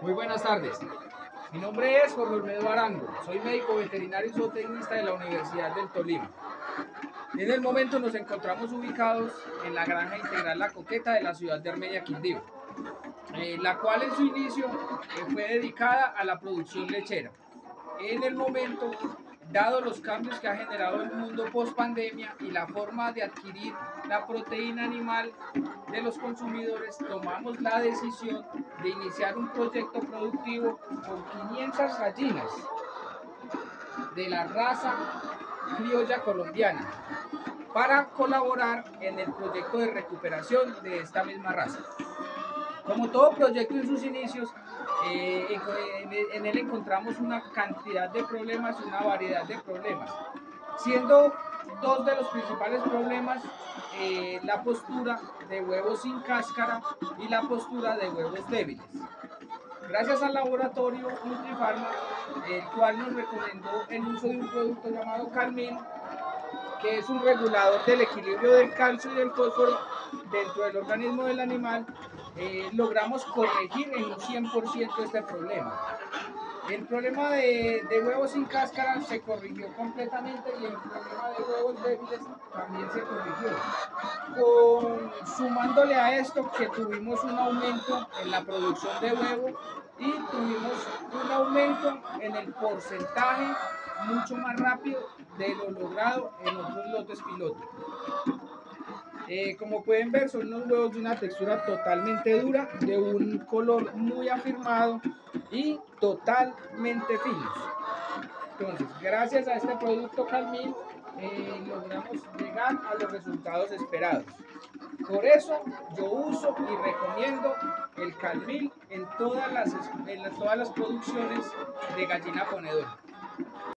Muy buenas tardes. Mi nombre es Jorge Olmedo Arango. Soy médico veterinario y zootecnista de la Universidad del Tolima. En el momento nos encontramos ubicados en la granja integral La Coqueta de la ciudad de Armenia, Quindío, la cual en su inicio fue dedicada a la producción lechera. En el momento, dado los cambios que ha generado el mundo post pandemia y la forma de adquirir la proteína animal de los consumidores, tomamos la decisión de iniciar un proyecto productivo con 500 gallinas de la raza criolla colombiana para colaborar en el proyecto de recuperación de esta misma raza. Como todo proyecto en sus inicios, en él encontramos una cantidad de problemas y una variedad de problemas, siendo dos de los principales problemas la postura de huevos sin cáscara y la postura de huevos débiles. Gracias al laboratorio Nutrifarma, el cual nos recomendó el uso de un producto llamado Calmil, que es un regulador del equilibrio del calcio y del fósforo dentro del organismo del animal, logramos corregir en un 100% este problema. El problema de huevos sin cáscara se corrigió completamente y el problema de huevos débiles también se corrigió. Sumándole a esto que tuvimos un aumento en la producción de huevo y tuvimos un aumento en el porcentaje mucho más rápido de lo logrado en otros lotes piloto. Como pueden ver, son unos huevos de una textura totalmente dura, de un color muy afirmado y totalmente finos. Entonces, gracias a este producto Calmil, logramos llegar a los resultados esperados. Por eso yo uso y recomiendo el Calmil en todas las producciones de gallina ponedora.